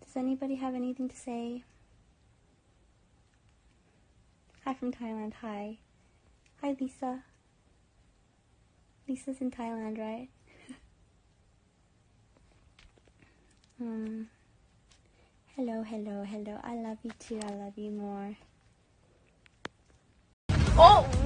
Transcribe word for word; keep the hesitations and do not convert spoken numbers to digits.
Does anybody have anything to say? Hi from Thailand. Hi. Hi, Lisa. Lisa's in Thailand, right? um, hello, hello, hello. I love you too. I love you more. Oh!